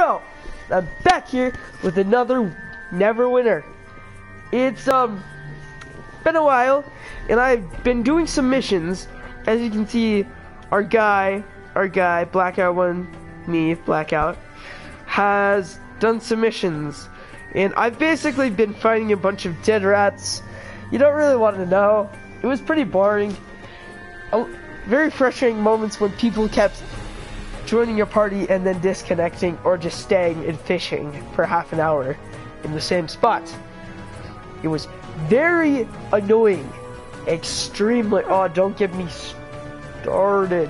Hero! I'm back here with another Neverwinter. It's been a while, and I've been doing some missions. As you can see, our guy, Blackout Blackout, has done some missions. And I've basically been fighting a bunch of dead rats. You don't really want to know. It was pretty boring. Very frustrating moments when people kept joining your party and then disconnecting, or just staying and fishing for half an hour in the same spot. It was very annoying. Extremely. Oh, don't get me started.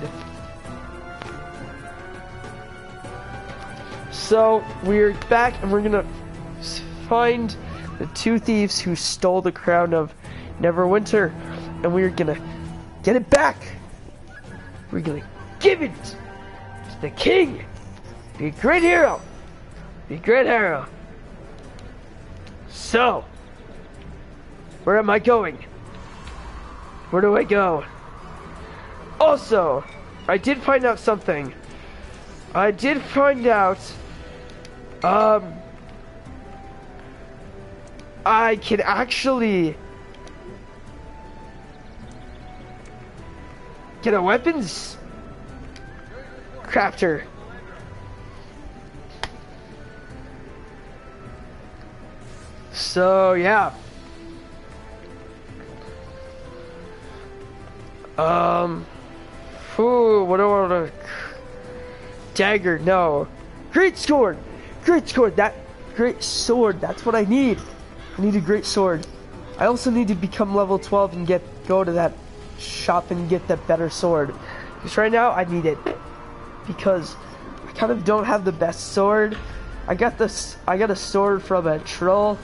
So, we're back and we're gonna find the two thieves who stole the crown of Neverwinter, and we're gonna get it back. We're gonna give it to the king. Be a great hero. Be a great hero. So, where am I going? Where do I go? Also, I did find out something. I did find out, I can actually get a weapons crafter. So, yeah. What do I want to... Dagger, no. Great sword! Great sword, great sword, that's what I need. I need a great sword. I also need to become level 12 and go to that shop and get that better sword. Because right now, I need it. Because I kind of don't have the best sword. I got a sword from a troll.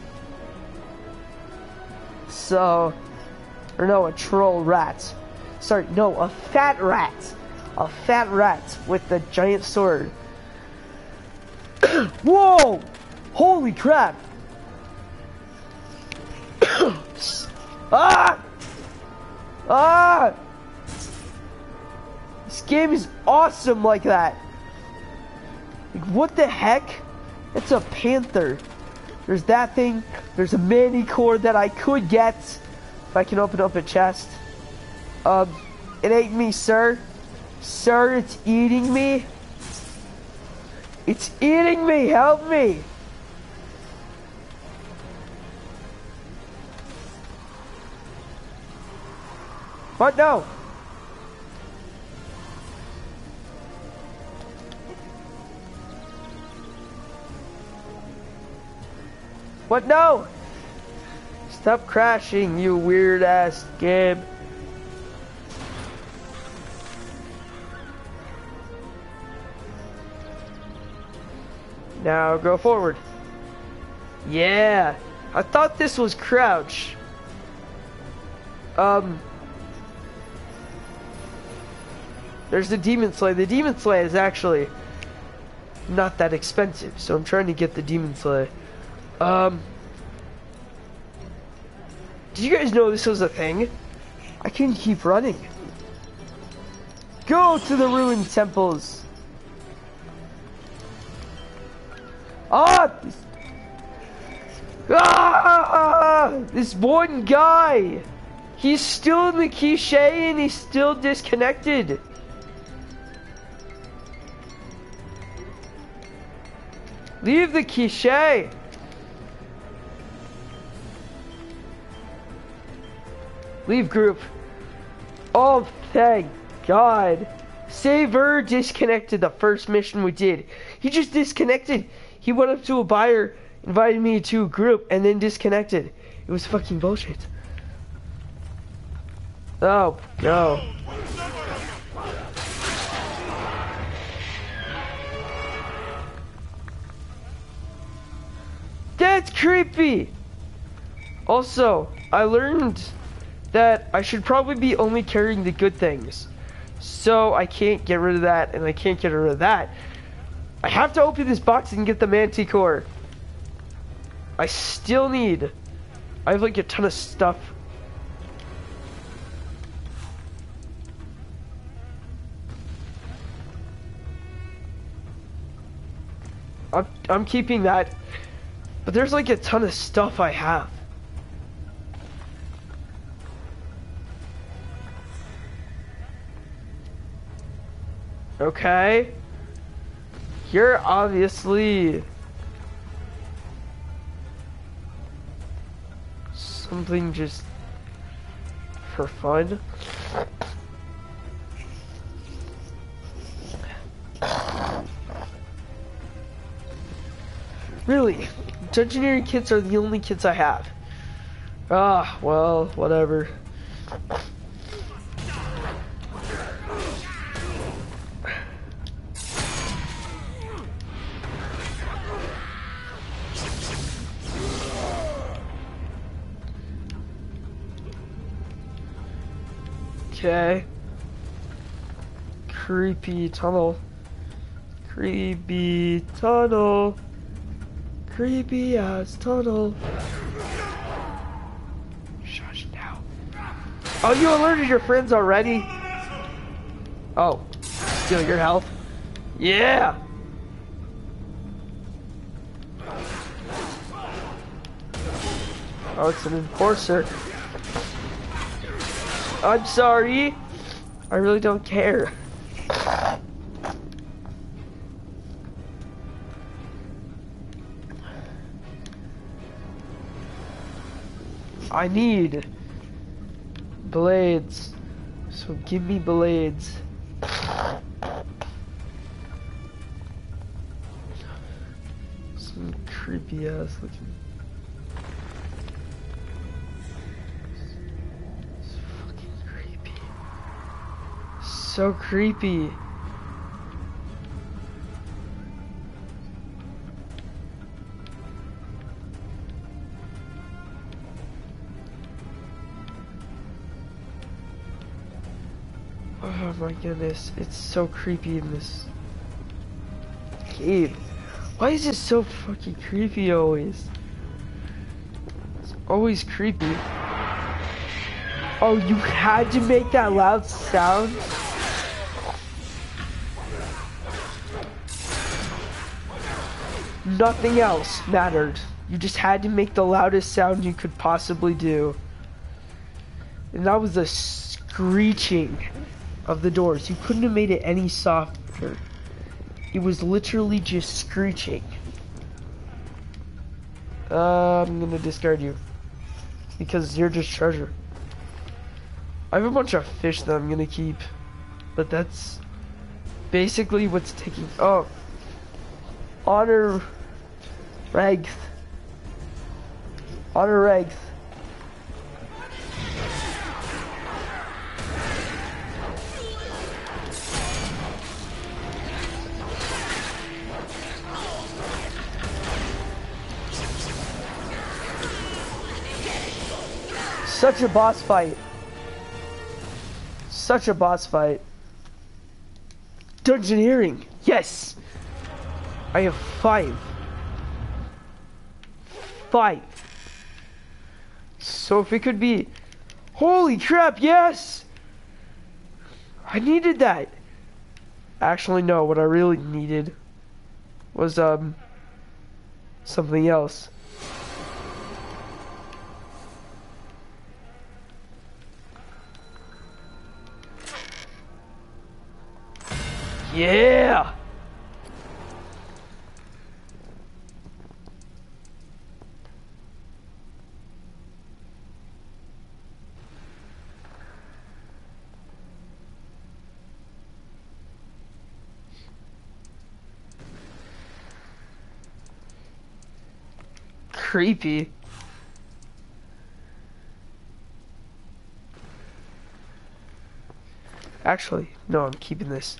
So, or no, a troll rat. Sorry, no, a fat rat. A fat rat with the giant sword. Whoa! Holy crap! Ah! Ah! This game is awesome like that. Like, what the heck? It's a panther. There's that thing. There's a manticore that I could get if I can open up a chest. It ate me, sir. Sir, it's eating me. It's eating me. Help me. What? No. What? No. Stop crashing, you weird ass game. Now go forward. Yeah. I thought this was crouch. There's the Demon Slayer. The Demon Slayer is actually not that expensive, so I'm trying to get the Demon Slayer. Did you guys know this was a thing? I can keep running. Go to the ruined temples. This one guy. He's still in the quiche and he's still disconnected. Leave the quiche. Leave group. Oh, thank God. Saver disconnected the first mission we did. He just disconnected. He went up to a buyer, invited me to a group, and then disconnected. It was fucking bullshit. Oh, no. That's creepy! Also, I learned that I should probably be only carrying the good things. So I can't get rid of that, and I can't get rid of that. I have to open this box and get the manticore. I still need... I have like a ton of stuff. I'm keeping that. But there's like a ton of stuff I have. Okay. You're obviously something just for fun. Really, Dungeoneering kits are the only kits I have. Ah, well, whatever. Okay. Creepy tunnel. Creepy tunnel. Creepy ass tunnel. Shush now. Oh, you alerted your friends already? Oh. Steal your health? Yeah! Oh, it's an enforcer. I'm sorry. I really don't care. I need blades. So give me blades. Some creepy ass looking. It's fucking creepy. So creepy. Oh my goodness, it's so creepy in this cave. Why is it so fucking creepy always? It's always creepy. Oh, you had to make that loud sound? Nothing else mattered. You just had to make the loudest sound you could possibly do. And that was the screeching of the doors. You couldn't have made it any softer. It was literally just screeching. I'm gonna discard you. Because you're just treasure. I have a bunch of fish that I'm gonna keep. But that's basically what's taking... Oh. Honor... Regth. Honor Regth. Such a boss fight. Such a boss fight. Dungeoneering. Yes. I have 5. 5. So if it could be... Holy crap, yes! I needed that. Actually, no. What I really needed was, something else. Yeah! Creepy. Actually, no, I'm keeping this.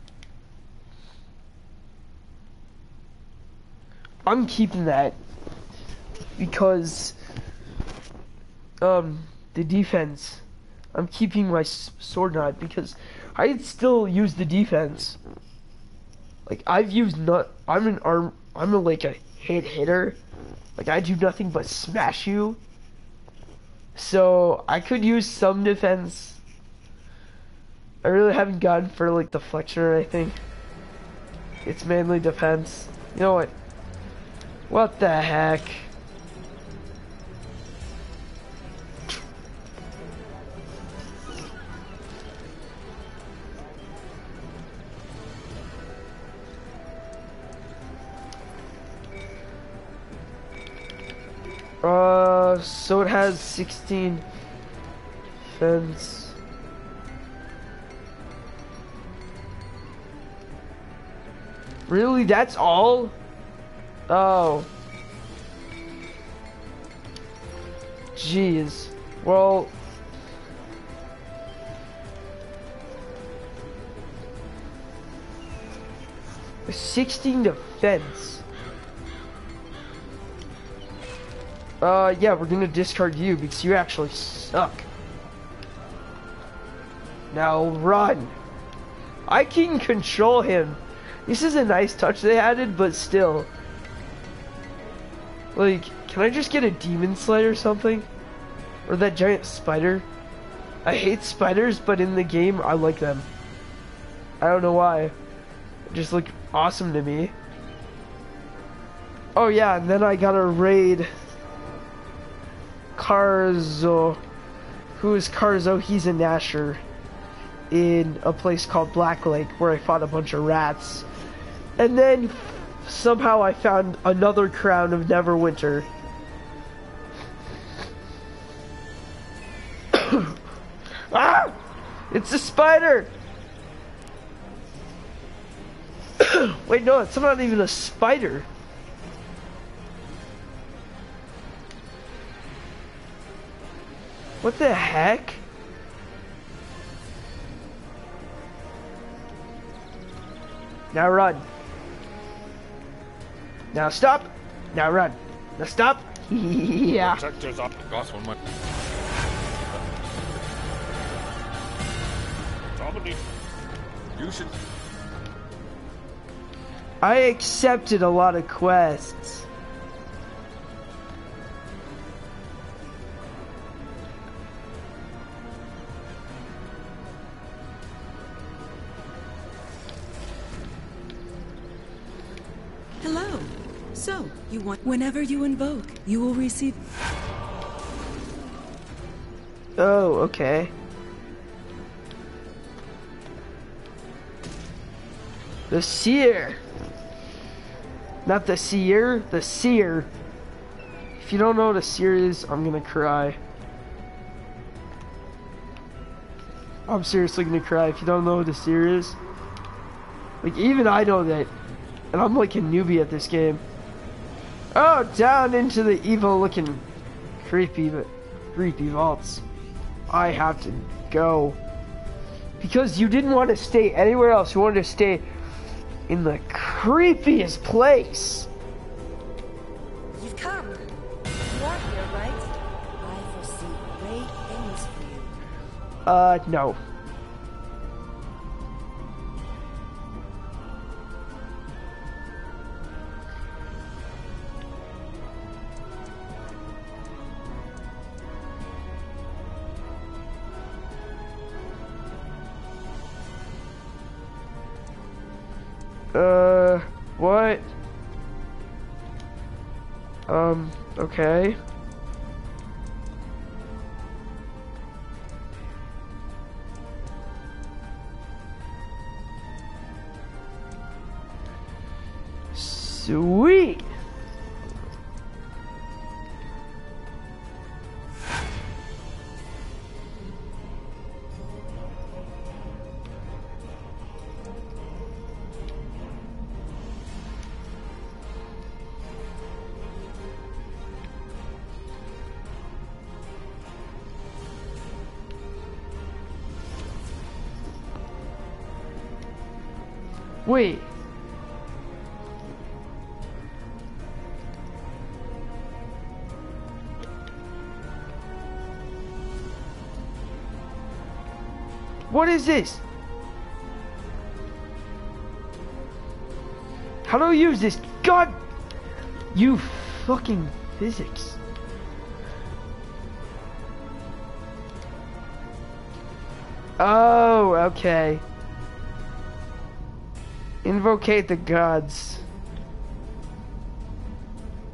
I'm keeping that because the defense. I'm keeping my sword knot because I'd still use the defense. Like I've used I'm like a hitter. Like I do nothing but smash you. So I could use some defense. I really haven't gone for like the flexion or anything. It's mainly defense. You know what? What the heck? So it has 16 fence. Really? That's all? Oh. Jeez. Well. A 16 defense. Yeah, we're gonna discard you because you actually suck. Now run. I can control him. This is a nice touch they added, but still. Like, can I just get a demon slide or something? Or that giant spider? I hate spiders, but in the game, I like them. I don't know why. They just look awesome to me. Oh yeah, and then I gotta raid Carzo. Who is Carzo? He's a Nasher in a place called Black Lake where I fought a bunch of rats. And then somehow I found another crown of Neverwinter. Ah! It's a spider! Wait, no, it's not even a spider. What the heck? Now run. Now stop. Now run. Now stop. Yeah. Protectors up. Got one. Dominique, you should. I accepted a lot of quests. Hello. So, you want... Whenever you invoke, you will receive... Oh, okay. The Seer. Not the Seer, the Seer. If you don't know what a Seer is, I'm gonna cry. I'm seriously gonna cry if you don't know what a Seer is. Like, even I know that. And I'm like a newbie at this game. Oh, down into the evil looking creepy vaults. I have to go. Because you didn't want to stay anywhere else. You wanted to stay in the creepiest place. You've come. You are here, right? I foresee great things for you. No. What? Okay. Sweet! Wait. What is this? How do I use this? God! You fucking physics. Oh, okay. Invocate the gods.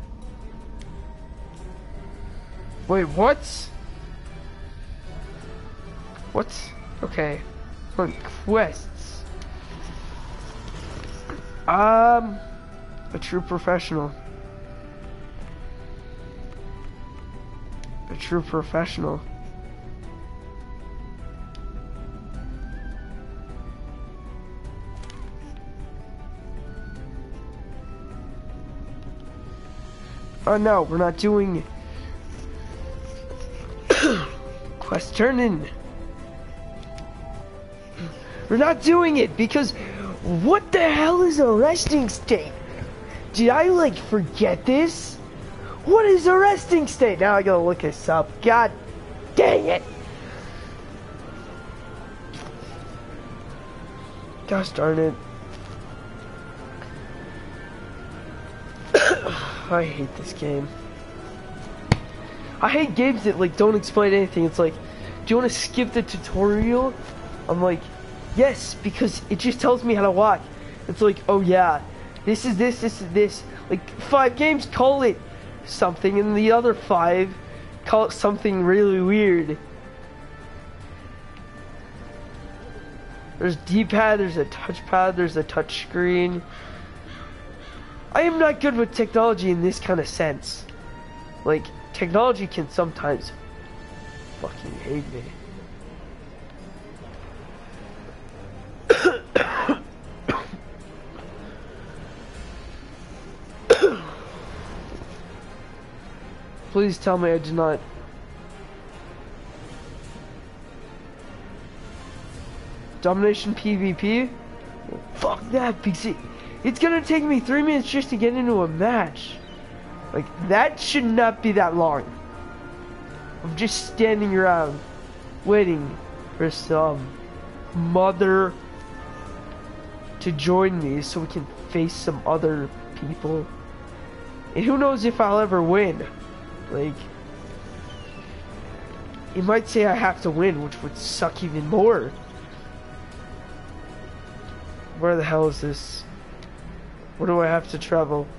Wait, what? What? Okay. Quests. A true professional. A true professional. Oh no, we're not doing quest turn in. We're not doing it because what the hell is a resting state? Did I like forget this? What is a resting state? Now I gotta look this up. God dang it. Gosh darn it. I hate this game. I hate games that like don't explain anything. It's like, do you want to skip the tutorial? I'm like, yes, because it just tells me how to walk. It's like, oh yeah, this is this, this is this. Like 5 games call it something, and the other 5 call it something really weird. There's D-pad, there's a touchpad, there's a touch screen. I am not good with technology in this kind of sense. Like, technology can sometimes fucking hate me. Please tell me I did not. Domination PvP? Well, fuck that, because it's gonna take me 3 minutes just to get into a match. Like, that should not be that long. I'm just standing around waiting for some mother to join me so we can face some other people. And who knows if I'll ever win. Like, you might say I have to win, which would suck even more. Where the hell is this? Where do I have to travel?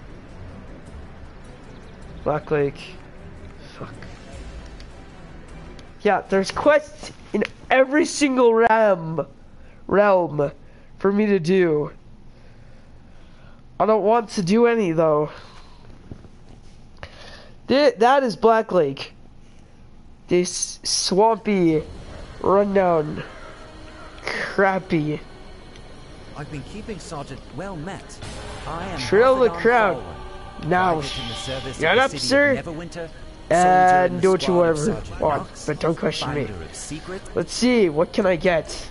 Black Lake. Fuck. Yeah, there's quests in every single realm for me to do. I don't want to do any though. That is Black Lake. This swampy, rundown, crappy. I've been keeping Sergeant well met. I am Trill the crowd. Now, get up, sir, and do what you ever want, but don't question me. Let's see, what can I get?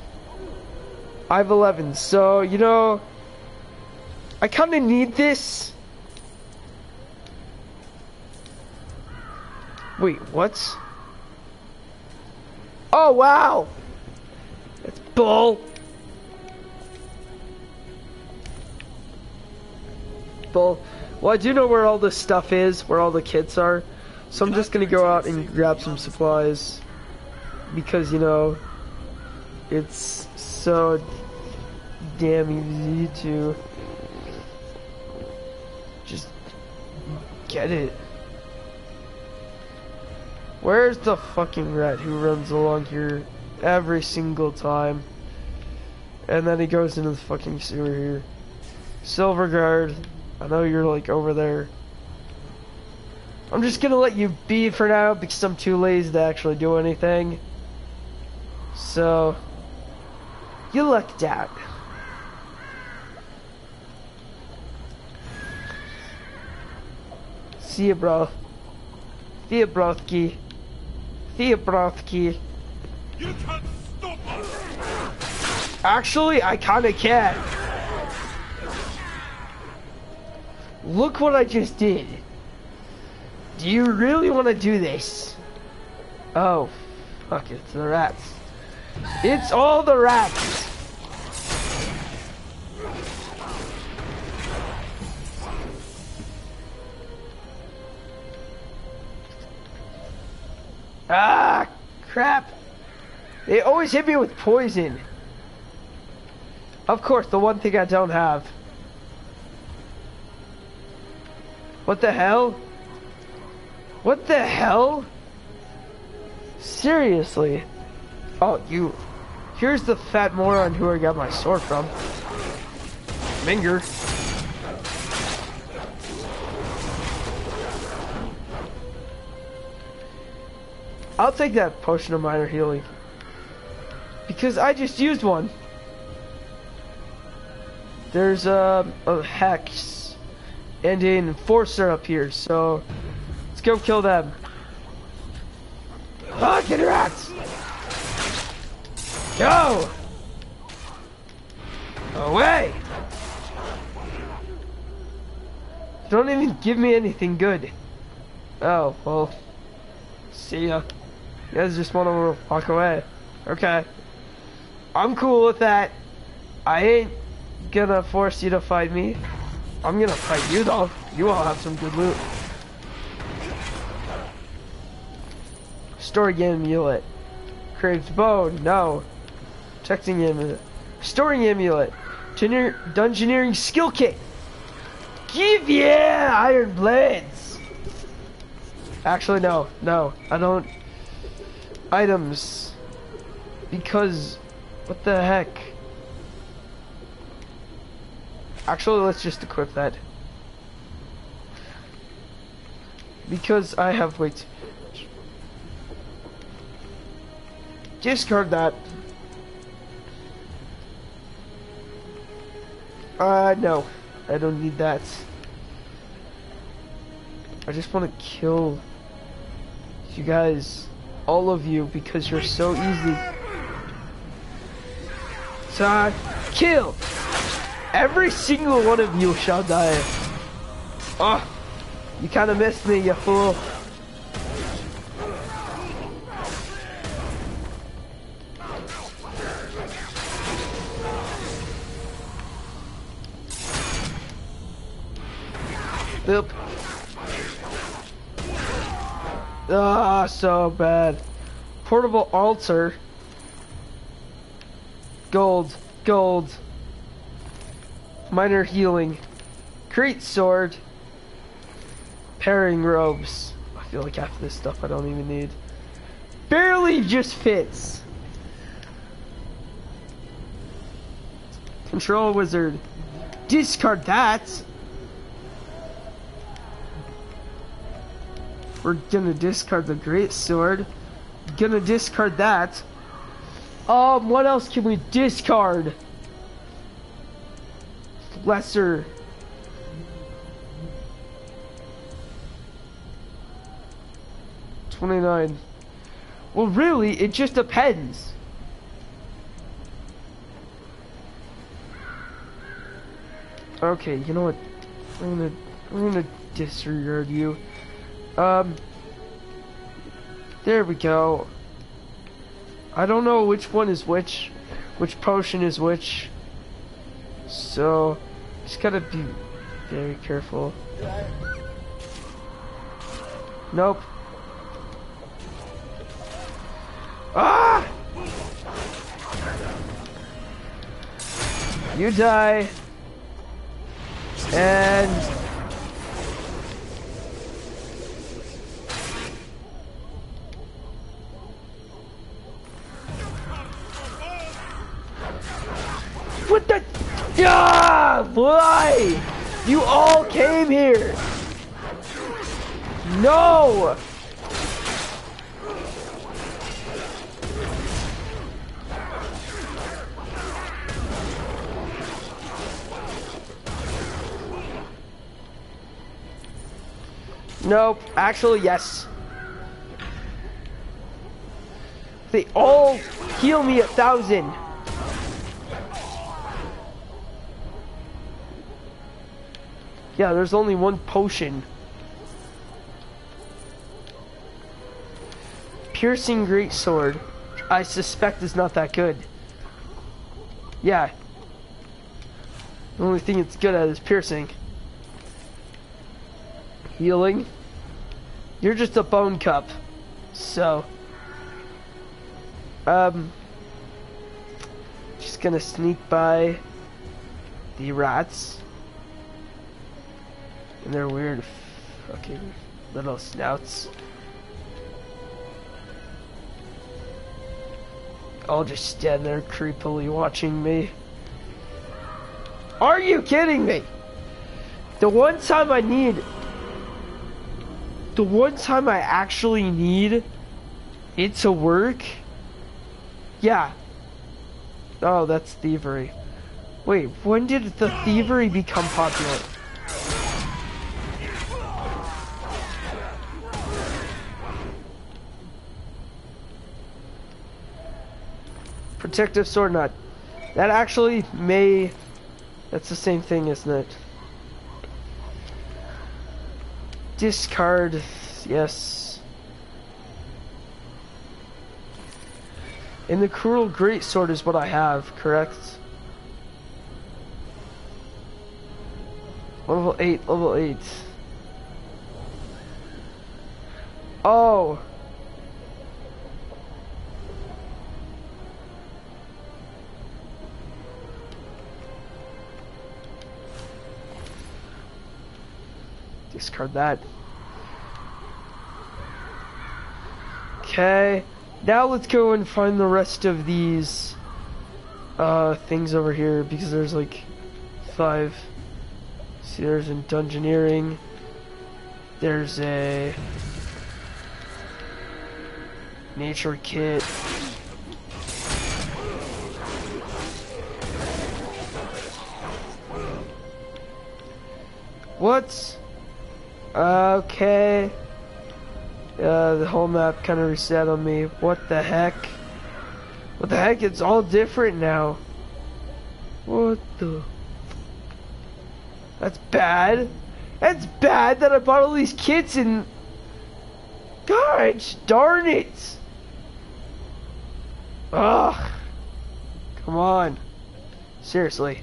I have 11, so, you know, I kind of need this. Wait, what? Oh, wow! That's bull. Bull. Well, I do know where all this stuff is, where all the kits are. So I'm just gonna go out and grab some supplies. Because, you know, it's so damn easy to just get it. Where's the fucking rat who runs along here every single time? And then he goes into the fucking sewer here. Silverguard, I know you're like over there. I'm just gonna let you be for now because I'm too lazy to actually do anything. So, you lucked out. See ya, bro. See ya, broski. See ya, broski. You can't stop us! Actually, I kinda can. Look what I just did. Do you really want to do this? Oh, fuck, it's the rats. It's all the rats! Ah, crap. They always hit me with poison. Of course, the one thing I don't have. What the hell? What the hell? Seriously? Oh, you. Here's the fat moron who I got my sword from. Minger. I'll take that potion of minor healing. Because I just used one. There's a hex and an enforcer up here, so let's go kill them. Fucking rats! Go! Away! Don't even give me anything good. Oh, well. See ya. You guys just want to walk away. Okay. I'm cool with that. I ain't gonna force you to fight me. I'm gonna fight you though. You all have some good loot. Storing amulet. Craved bone. No. Protecting amulet. Storing amulet. Dungeoneering skill kit. Give yeah! Iron blades. Actually, no. No. I don't. Items. Because. What the heck? Actually, let's just equip that. Because I have, wait. Discard that. No. I don't need that. I just want to kill you guys, all of you, because you're so easy. So, kill! Every single one of you shall die. Oh, you kind of missed me, you fool. Oop. Ah, so bad. Portable altar. Gold. Gold. Minor healing. Great sword. Pairing robes. I feel like half of this stuff I don't even need. Barely just fits. Control wizard. Discard that. We're gonna discard the great sword. Gonna discard that. What else can we discard? Lesser. $29. Well, really, it just depends. Okay, you know what? I'm gonna disregard you. There we go. I don't know which one is which potion is which. So, just gotta be very careful. Nope. Ah! You die. And what the? Yeah! Why? You all came here. No! Nope. Actually, yes. They all heal me 1,000. Yeah, there's only one potion. Piercing greatsword, I suspect is not that good. Yeah. The only thing it's good at is piercing. Healing. You're just a bone cup. So. Just gonna sneak by the rats. And they're weird. Okay. little snouts. I'll just stand there creepily watching me. Are you kidding me? The one time I actually need it to work? Yeah. Oh, that's thievery. Wait, when did the thievery become popular? Protective sword nut. That actually may... That's the same thing, isn't it? Discard. Yes. And the cruel greatsword is what I have, correct? Level 8, level 8. Oh. Discard that. Okay. Now let's go and find the rest of these things over here, because there's like 5. See, there's in dungeoneering. There's a nature kit. What? Okay. The whole map kind of reset on me. What the heck? What the heck? It's all different now. What the? That's bad. That's bad that I bought all these kits and... Gosh, darn it. Ugh. Come on. Seriously.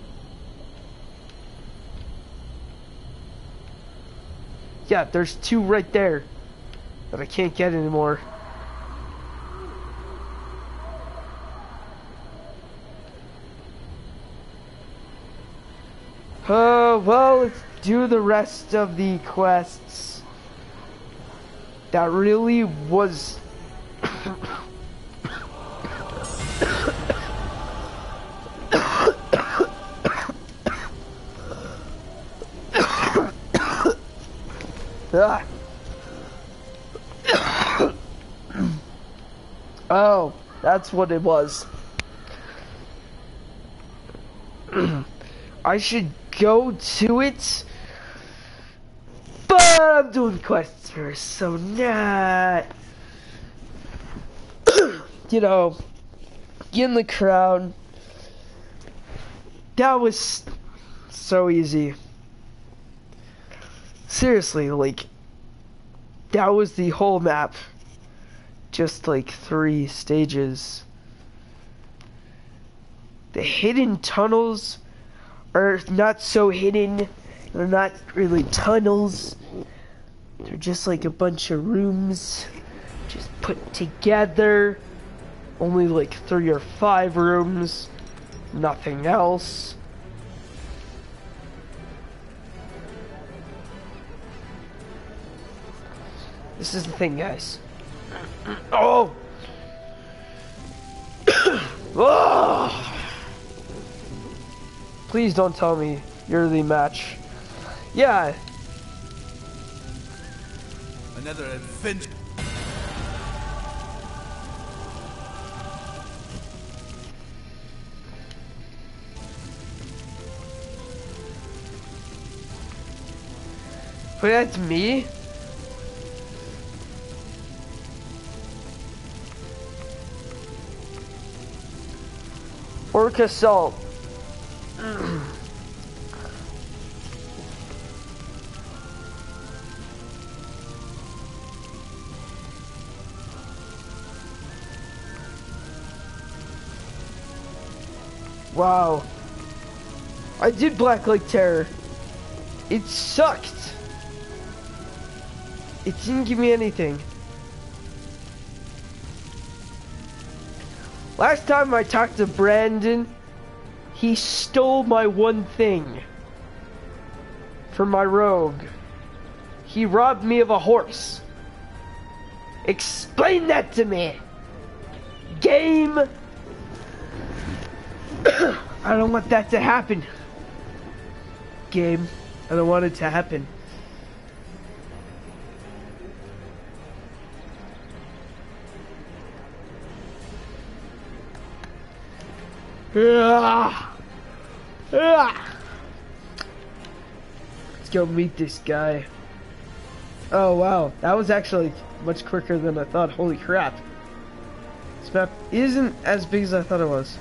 Yeah, there's 2 right there that I can't get anymore. Well, let's do the rest of the quests. That really was... Oh, that's what it was. I should go to it, but I'm doing quests first, so not. You know, get in the crowd. That was so easy. Seriously, like, that was the whole map. Just like 3 stages. The hidden tunnels are not so hidden. They're not really tunnels. They're just like a bunch of rooms just put together. Only like 3 or 5 rooms. Nothing else. This is the thing, guys. Oh! Oh! Please don't tell me you're the match. Yeah. Another adventure. But that's me? Orc assault. Wow. I did Black Terror. It sucked. It didn't give me anything. Last time I talked to Brandon, he stole my one thing for my rogue. he robbed me of a horse. Explain that to me. Game. I don't want that to happen. Game. I don't want it to happen. Let's go meet this guy. Oh wow, that was actually much quicker than I thought. Holy crap. This map isn't as big as I thought it was.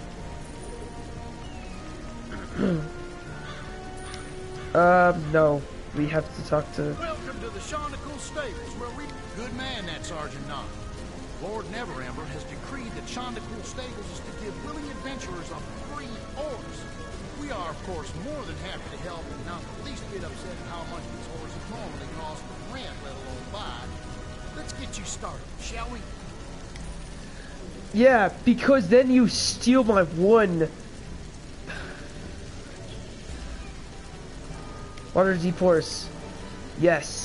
No. We have to talk to... Welcome to the Shondacool Stables, where we... Good man, that Sergeant Knott. Lord Neverember has decreed that Shondacool Stables is to give willing adventurers a free horse. We are, of course, more than happy to help and not the least bit upset at how much these horses normally cost for rent, let alone buy. Let's get you started, shall we? Yeah, because then you steal my one. Waterdeep horse. Yes.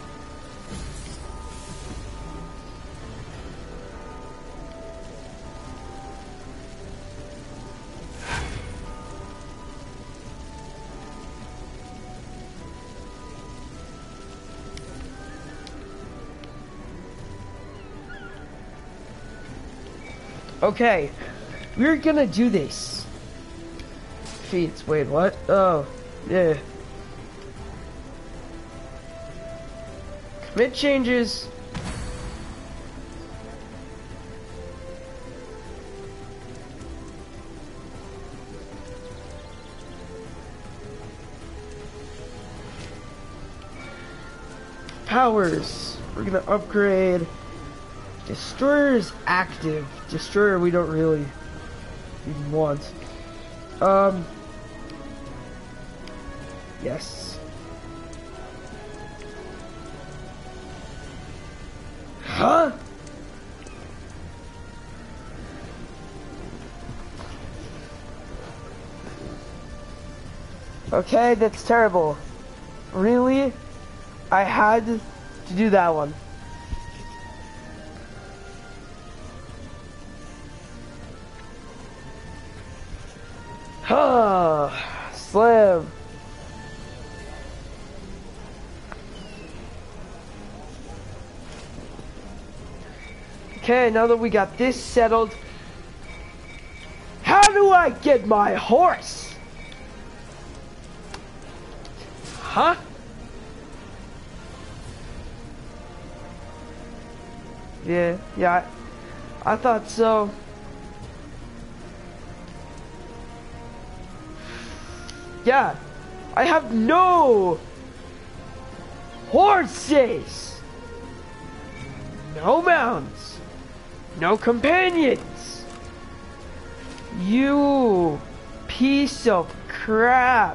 Okay, we're gonna do this. Feats, wait, what? Oh, yeah. Commit changes. Powers. We're gonna upgrade. Destroyer is active. Destroyer we don't really even want. Yes. Huh? Okay, that's terrible. Really? I had to do that one. Slam. Okay, now that we got this settled, how do I get my horse? Huh? Yeah, I thought so. Yeah, I have no horses, no mounts, no companions. You piece of crap.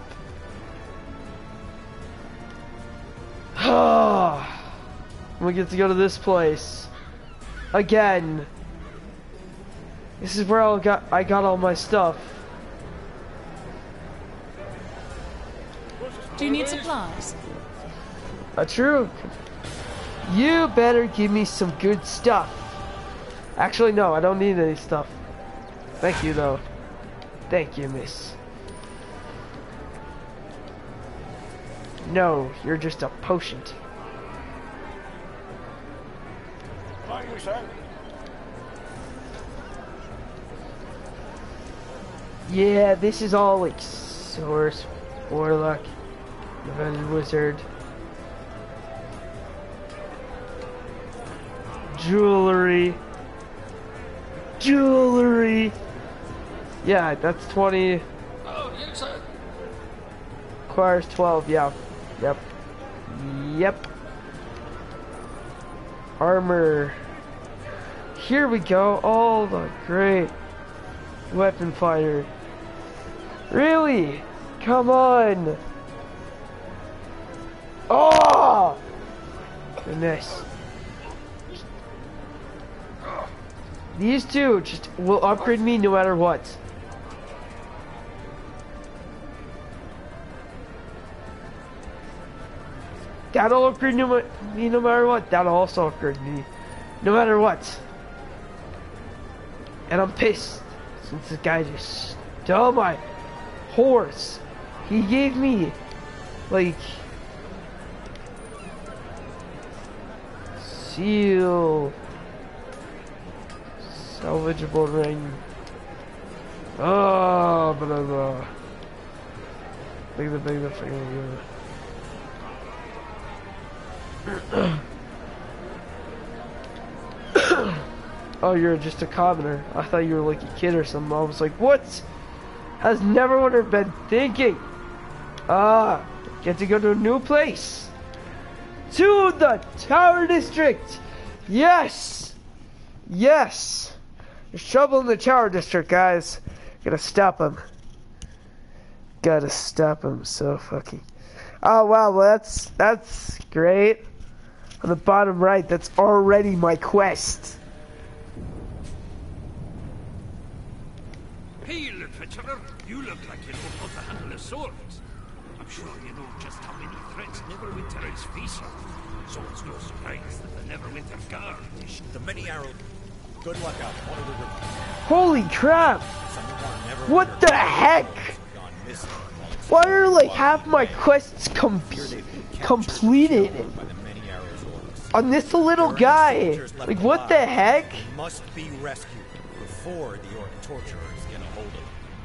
We get to go to this place again. This is where I got all my stuff. Do you need supplies? True. You better give me some good stuff. Actually, no, I don't need any stuff. Thank you, though. Thank you, miss. No, you're just a potion. Thank you, sir. Yeah, this is all like Source, Warlock, Invented Wizard, Jewelry. Yeah, that's 20. Oh, yes, sir. Requires 12, yeah. Yep. Armor. Here we go. Oh, the great weapon fighter. Really? Come on. Oh! Goodness. These two just will upgrade me no matter what. That'll upgrade me no matter what. That'll also upgrade me no matter what. And I'm pissed since this guy just stole my horse. He gave me, like, seal, salvageable ring. Oh, blah blah. Look at the thing. Oh, you're just a commoner. I thought you were like a kid or something. I was like, what has Neverwinter been thinking? Get to go to a new place. To the Tower District. Yes. Yes. There's trouble in the Tower District, guys. Gotta stop him. Gotta stop him. So fucking. Oh wow, well that's great. On the bottom right, that's already my quest. Hey, adventurer, you look like you know how to handle a sword. I'm sure you know just how many threats Neverwinter is facing. So it's no surprise that the Neverwinter Guard is... The many arrows. Good luck out. Holy crap! What the heck? Why are like half my quests completed on this little guy? Like what the heck? Must be rescued before the orc torturers get a hold of him.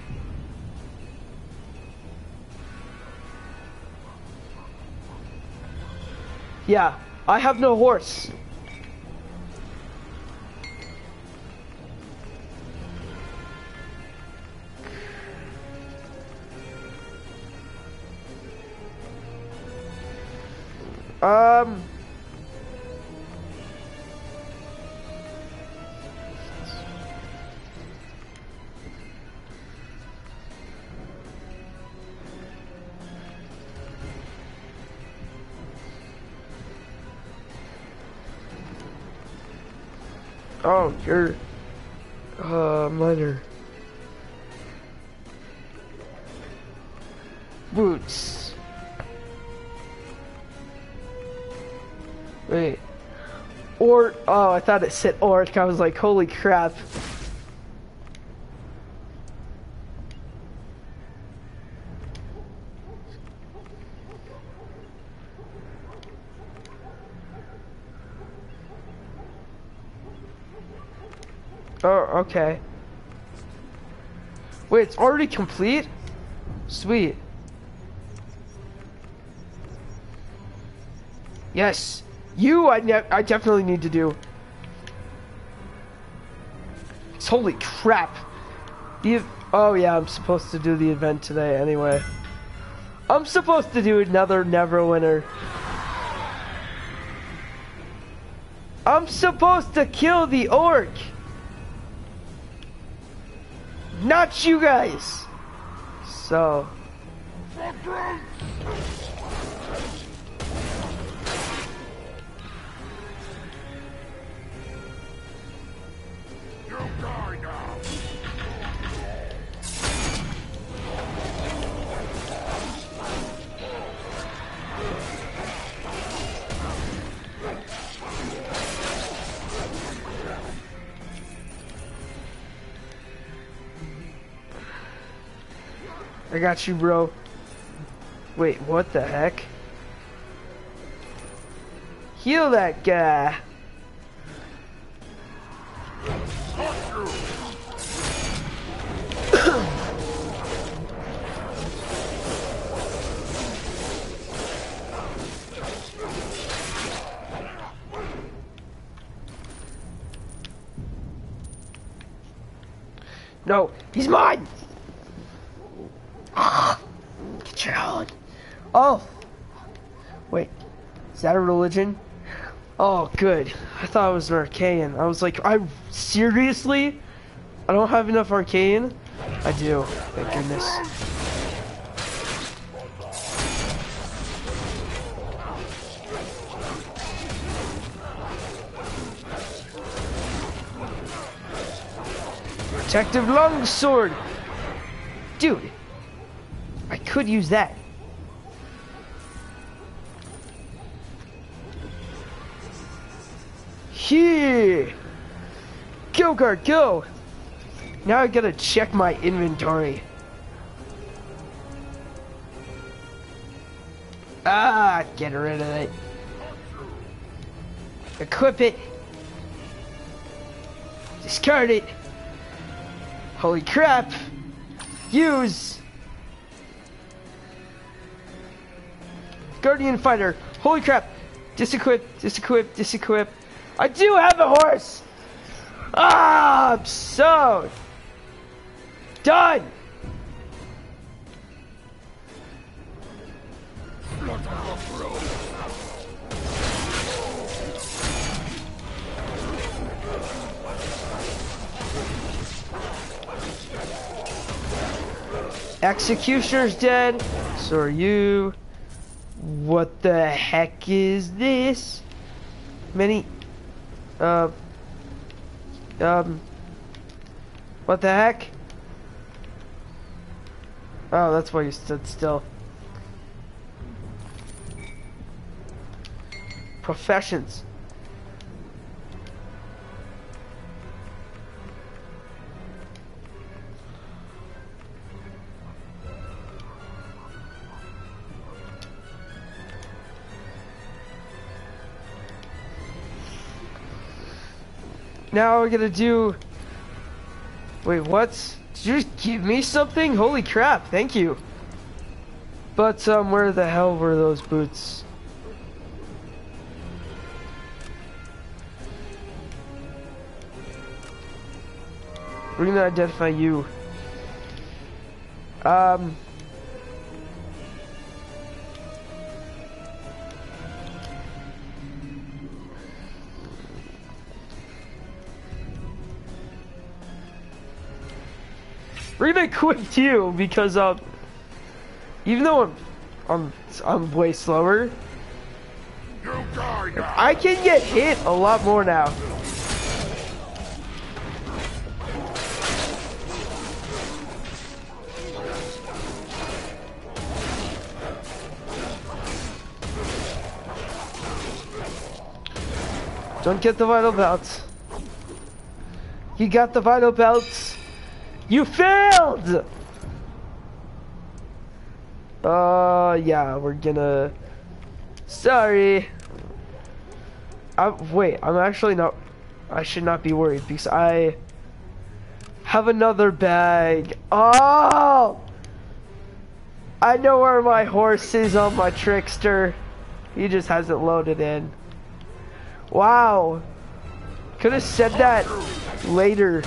Yeah, I have no horse. Oh, you're minor. Boots. Wait. Or, oh, I thought it said orc. I was like, holy crap. Oh, okay. Wait, it's already complete? Sweet. Yes. You, I definitely need to do. Holy crap. Oh yeah, I'm supposed to do the event today anyway. I'm supposed to do another Neverwinter. I'm supposed to kill the orc. Not you guys. So. You'll die now. I got you, bro. Wait, what the heck? Heal that guy. No, he's mine! Get your own. Oh! Wait, is that a religion? Oh, good. I thought it was an arcane. I was like, seriously? I don't have enough arcane? I do, thank goodness. Protective longsword! Dude, I could use that. Here! Go, guard, go! Now I gotta check my inventory. Ah, get rid of it. Equip it. Discard it. Holy crap. Use. Guardian fighter. Holy crap. Disequip, disequip, disequip. I do have a horse. Ah, I'm so done. Executioner's dead. So are you. What the heck is this? What the heck? Oh, that's why you stood still. Professions. Now we're gonna do... Wait, what? Did you just give me something? Holy crap, thank you. But, where the hell were those boots? We're gonna identify you. We're gonna equip you because even though I'm way slower, I can get hit a lot more now. Don't get the vital belts. You got the vital belts. You failed! Yeah, we're gonna... Sorry. Wait, I'm actually not... I should not be worried because I have another bag. Oh! I know where my horse is on my trickster. He just hasn't loaded in. Wow. Could have said that later.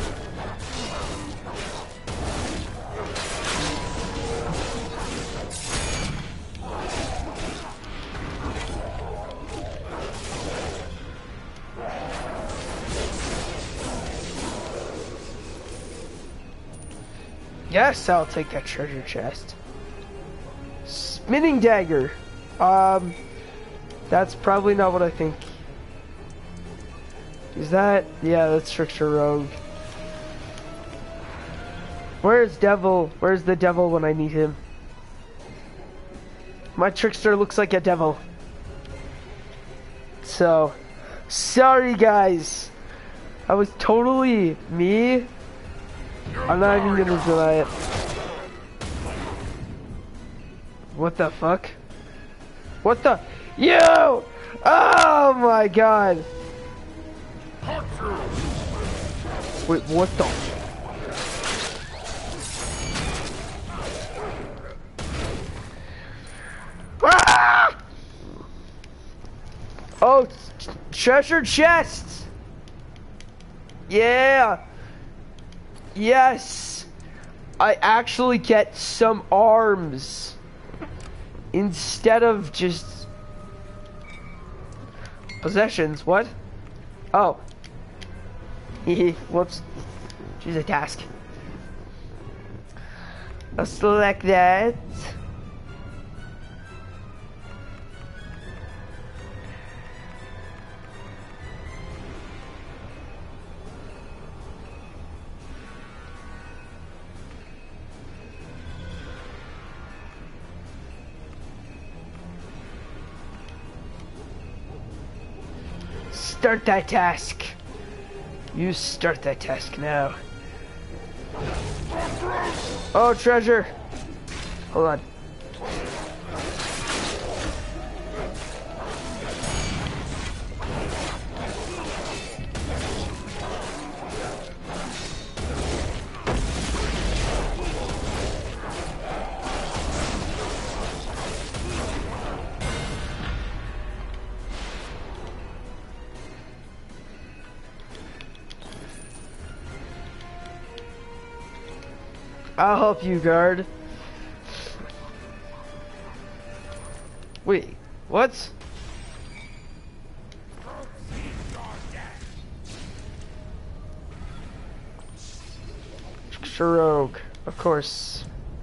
Yes, I'll take that treasure chest. Spinning dagger. That's probably not what I think. Is that? Yeah, that's Trickster Rogue. Where's Devil? Where's the Devil when I need him? My Trickster looks like a devil. So, sorry guys. I was totally me. I'm not even gonna deny it. What the fuck? What the? You! Oh my god! Wait, what the? Ah! Oh, treasure chests! Yeah! Yes! I actually get some arms instead of just possessions. What? Oh. Whoops. Choose a task. I'll select that. start that task. You start that task now. Oh, treasure. Hold on. I'll help you, guard. Wait, what? Rogue, of course.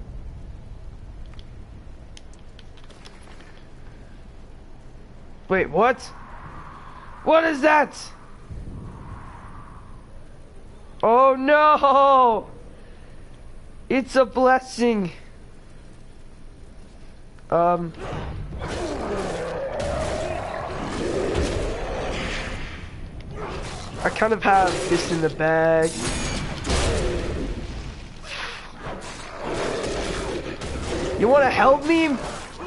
Wait, what? What is that? Oh no! It's a blessing. I kind of have this in the bag. You want to help me?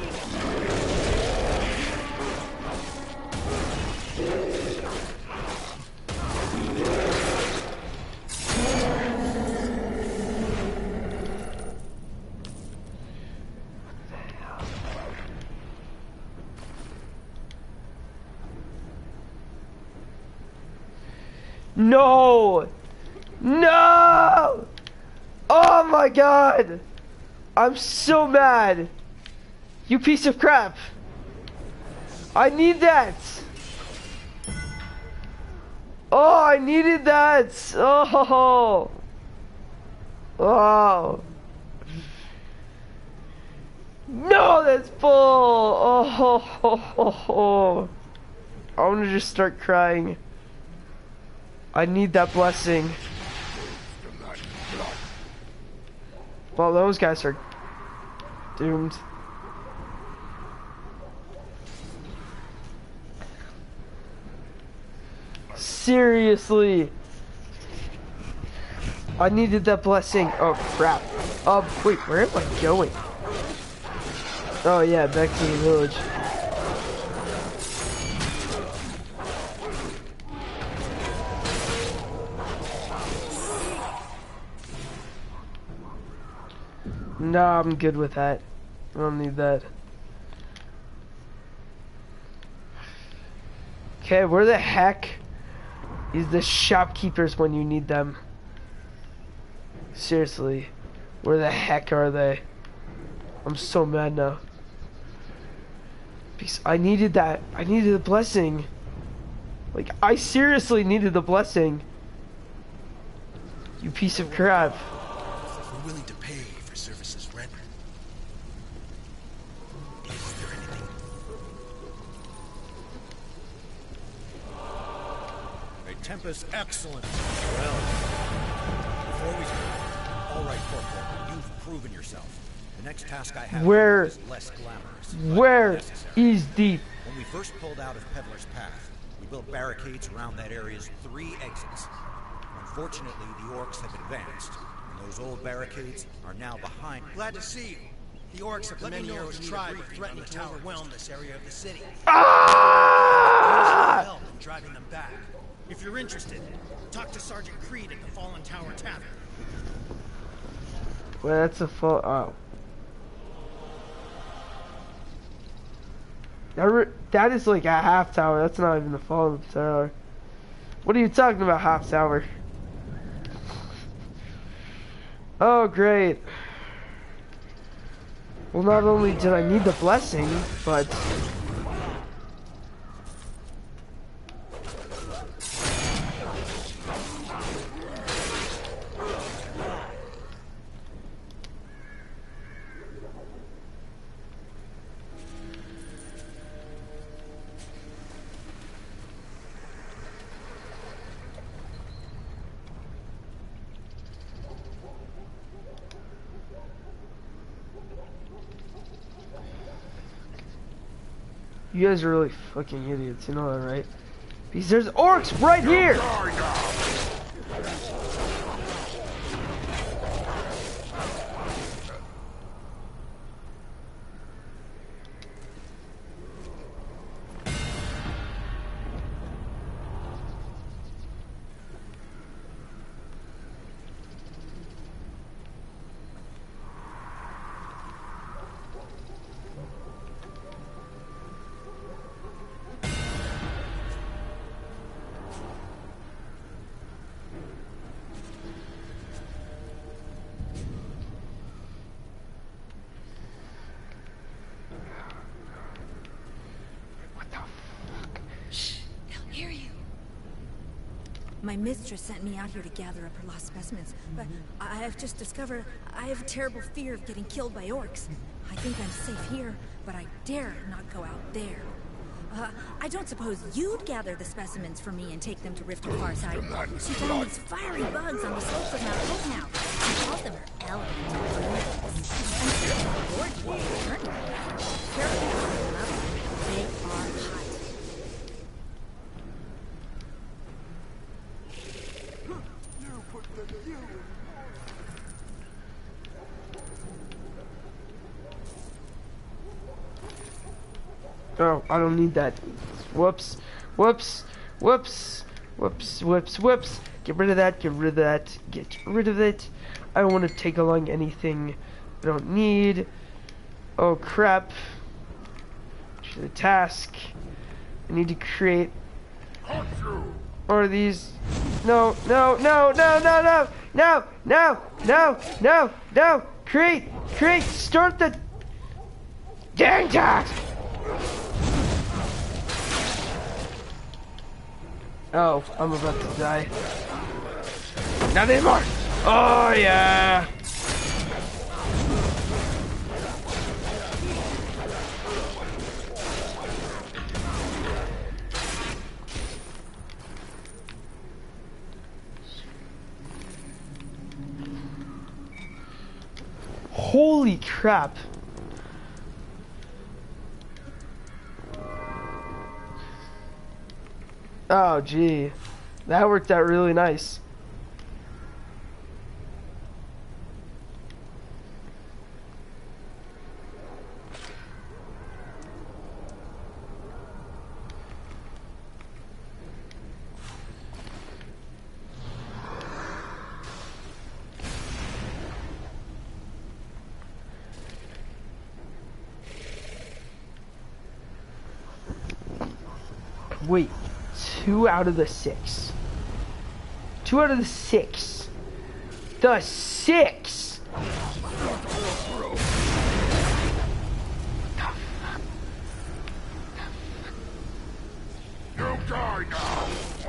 No! No! Oh my god! I'm so mad! You piece of crap! I need that! Oh, I needed that! Oh! Oh! No, that's full! Oh! I want to just start crying. I need that blessing. Well, those guys are doomed. Seriously. I needed that blessing. Oh crap. Wait, where am I going? Oh yeah, back to the village. No, I'm good with that. I don't need that. Okay, where the heck is the shopkeepers when you need them? Seriously, where the heck are they? I'm so mad now. Because I needed that. I needed the blessing. Like, I seriously needed the blessing. You piece of crap. We're willing to pay for services rendered. Is there anything? A Tempest, excellent. Well, before we start, all right, Corporal, you've proven yourself. The next task I have is less glamorous. Where is the... When we first pulled out of Peddler's Path, we built barricades around that area's 3 exits. Unfortunately, the orcs have advanced, and those old barricades are now behind. Glad to see you. The orcs have many years tried but threatening to overwhelm this area of the city. Ah! Help in driving them back. If you're interested, talk to Sergeant Creed at the Fallen Tower Tavern. Well, that's a full... Oh. That is like a half tower. That's not even the Fallen Tower. What are you talking about, half tower? Oh, great. Well, not only did I need the blessing, but... You guys are really fucking idiots, you know that, right? Because there's orcs right here! My mistress sent me out here to gather up her lost specimens, but I have just discovered I have a terrible fear of getting killed by orcs. I think I'm safe here, but I dare not go out there. I don't suppose you'd gather the specimens for me and take them to Rift of Farside. She found these fiery bugs on the slopes of Mount Hope now. She calls them her elephant. I'm sure the Lord will return to me. Careful, they are hot. Oh, I don't need that. Whoops. Whoops. Whoops. Whoops. Whoops. Whoops. Get rid of that. Get rid of that. Get rid of it. I don't want to take along anything I don't need. Oh, crap. To the task. I need to create more of these. No, no, no, no, no, no, no, no, no, no, no. Create, start the dang task. Oh, I'm about to die. Not anymore. Oh, yeah. Holy crap. Oh, gee. That worked out really nice. Wait. 2 out of the 6. 2 out of the 6. The 6! You'll die now!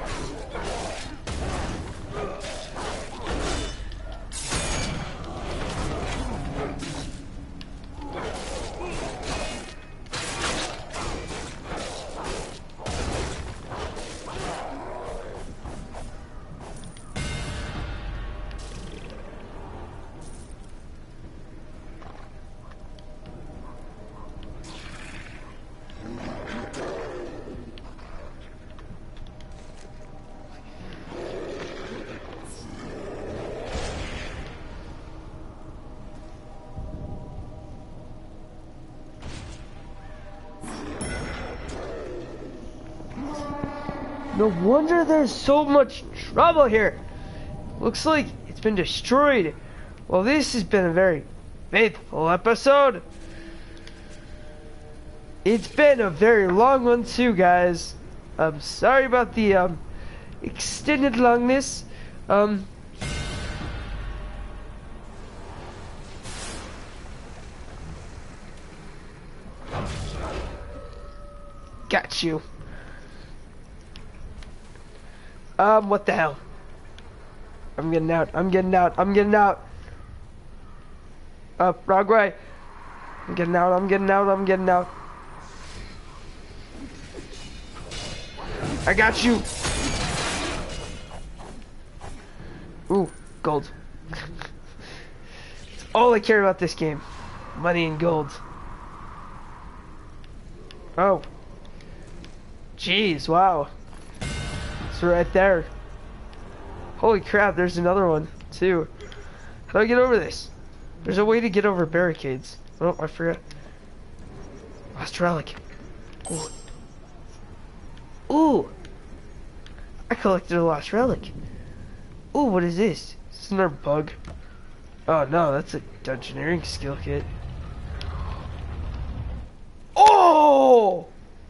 No wonder there's so much trouble here. Looks like it's been destroyed. Well, this has been a very faithful episode. It's been a very long one too, guys. I'm sorry about the extended longness. Got you. What the hell? I'm getting out. I'm getting out. I'm getting out. Wrong way. I'm getting out. I'm getting out. I'm getting out. I got you. Ooh, gold. That's all I care about this game. Money and gold. Oh. Jeez, wow. It's right there. Holy crap, there's another one, too. How do I get over this? There's a way to get over barricades. Oh, I forgot. Lost relic. Ooh. Ooh! I collected a lost relic. Ooh, what is this? Is this another bug? Oh no, that's a dungeoneering skill kit. Oh!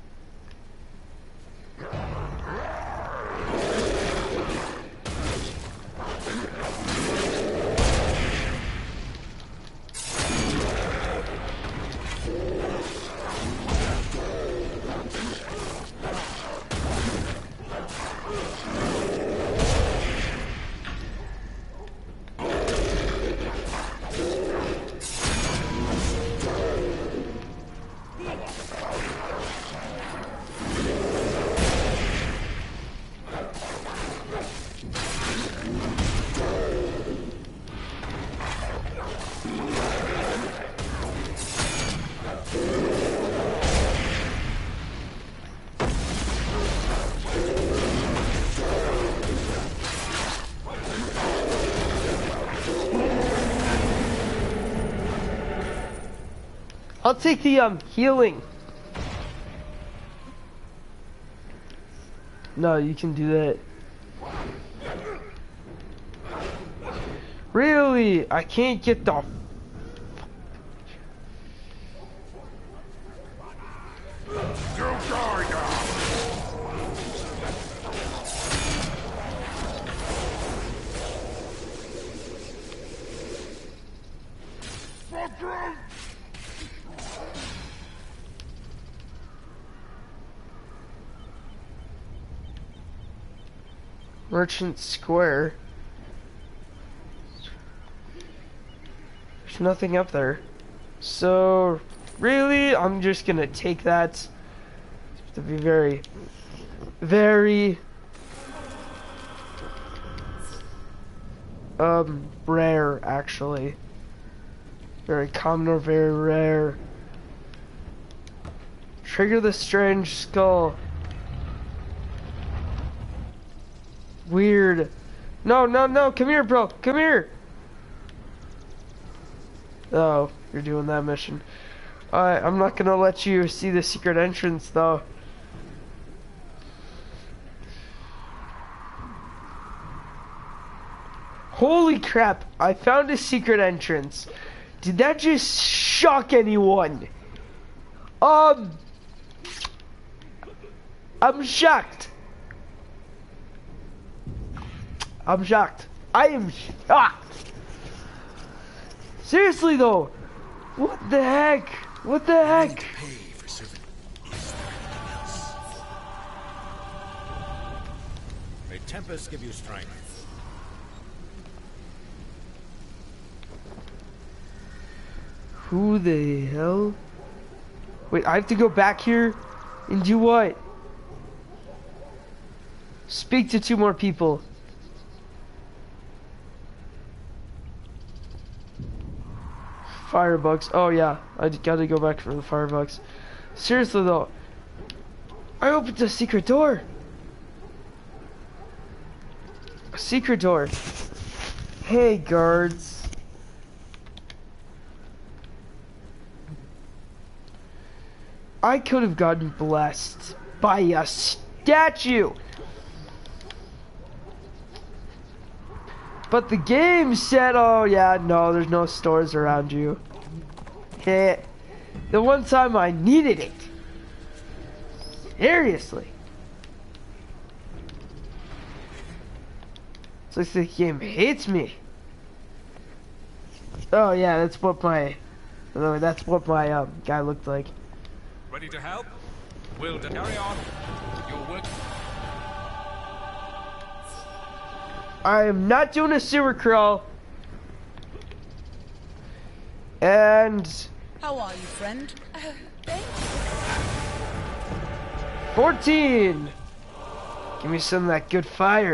I'll take the healing. No, you can do that. Really? I can't get the Merchant Square. There's nothing up there. So, really, I'm just gonna take that. To be very, very rare, actually. Very common or very rare. Trigger the strange skull. Weird. No, no, no, come here, bro, come here. Oh, you're doing that mission. Alright, I'm not gonna let you see the secret entrance, though. Holy crap, I found a secret entrance. Did that just shock anyone? I'm shocked. I'm shocked. I am shocked. Seriously though, what the heck? What the heck? May Tempest give you strength. Who the hell? Wait, I have to go back here and do what? Speak to 2 more people. Firebugs. Oh yeah, I gotta go back for the firebugs. Seriously though, I opened a secret door. A secret door. Hey guards. I could have gotten blessed by a statue. But the game said, oh yeah, no, there's no stores around you. Hey, the one time I needed it. Seriously. It's like the game hates me. Oh yeah, that's what my guy looked like. Ready to help? Will carry on. Your work. I am not doing a sewer crawl. And How are you, friend? Thank you. 14. Give me some of that good fire.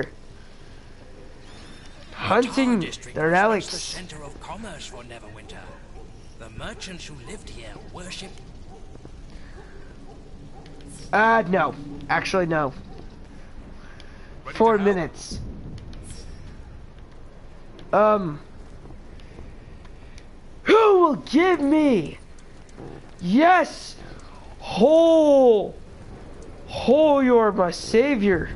Hunting the relics. The center of commerce for Neverwinter. The merchants who lived here worshipped. No. Actually, no. 4 minutes. Who will give me? Yes! Oh, you're my savior.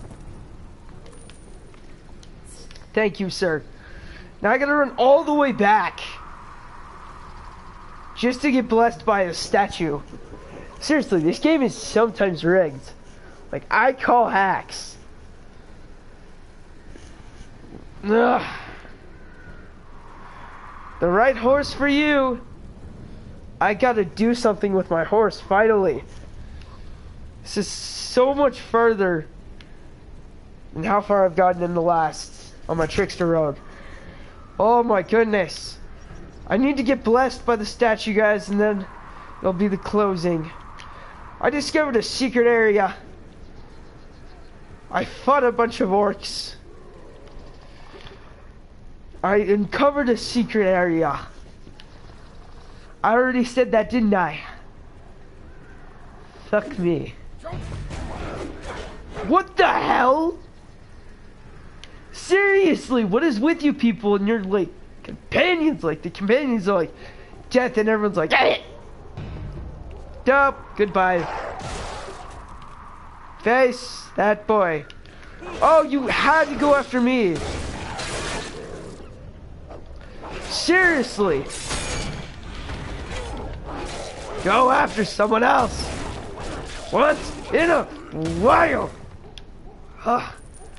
Thank you, sir. Now I gotta run all the way back just to get blessed by a statue. Seriously, this game is sometimes rigged. Like, I call hacks. Ugh. The right horse for you. I gotta do something with my horse, finally. This is so much further than how far I've gotten in the last, on my Trickster Road. Oh my goodness. I need to get blessed by the statue, guys, and then it'll be the closing. I discovered a secret area. I fought a bunch of orcs. I uncovered a secret area. I already said that, didn't I? Fuck me. What the hell? Seriously, what is with you people and your, like, companions? Like, the companions are like, death, and everyone's like, get it! Dup, goodbye. Face, that boy. Oh, you had to go after me. Seriously. Go after someone else. Once in a while. Huh.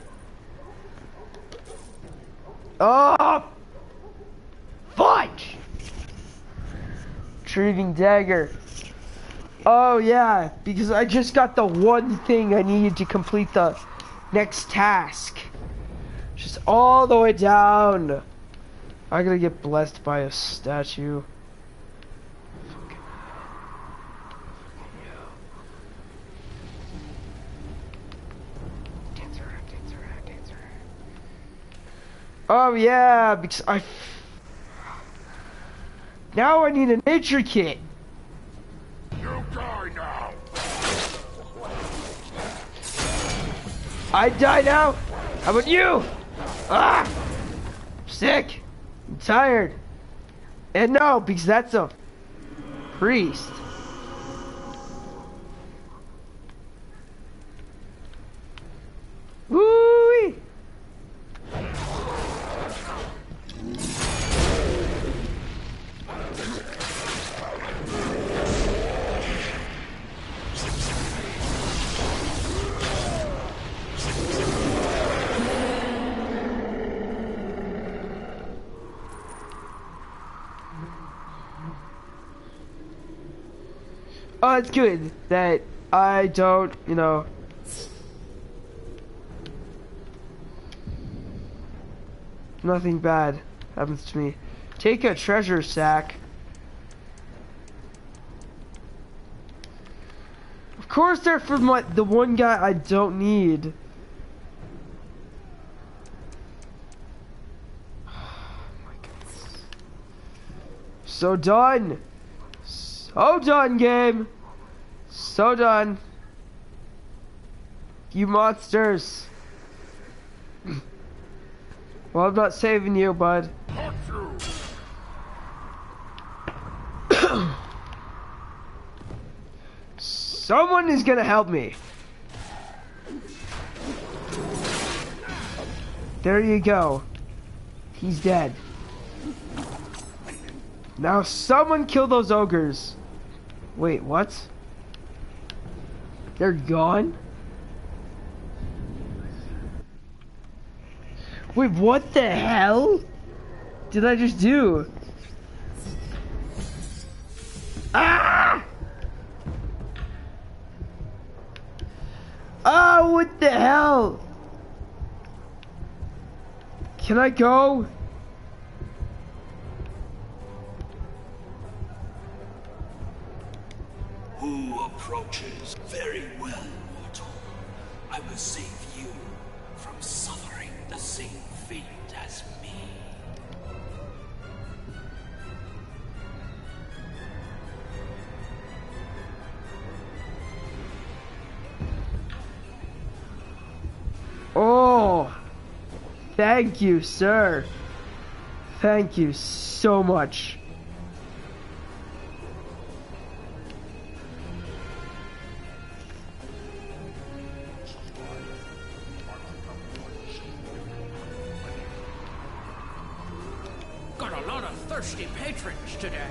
Oh, fudge! Retrieving dagger. Oh yeah, because I just got the one thing I needed to complete the next task. Just all the way down. I gotta get blessed by a statue. Oh yeah, because now I need a nature kit. You die now. I die now? How about you? Ah! Sick. I'm tired. And no, because that's a priest. Woo-wee! Oh, it's good that I don't, you know. Nothing bad happens to me. Take a treasure sack. Of course they're for the one guy I don't need. So done. So done, game. So done. You monsters. Well, I'm not saving you, bud. Someone is gonna help me. There you go. He's dead. Now someone kill those ogres. Wait, what? They're gone? Wait, what the hell did I just do? Ah! Oh, what the hell? Can I go? Who approaches? Very well, mortal. I will save you from suffering the same fate as me. Oh! Oh, thank you, sir. Thank you so much. Got a lot of thirsty patrons today.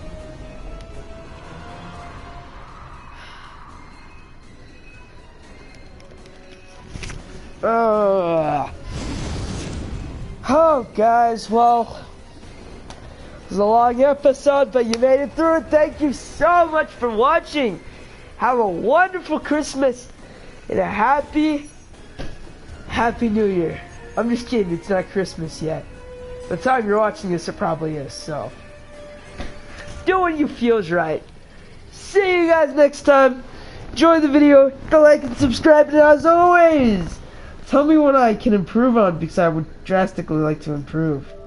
Oh, guys, well, it was a long episode, but you made it through it. Thank you so much for watching. Have a wonderful Christmas and a happy New Year. I'm just kidding, it's not Christmas yet. By the time you're watching this, it probably is, so. Do what you feels right. See you guys next time. Enjoy the video, hit the like and subscribe, and as always, tell me what I can improve on, because I would drastically like to improve.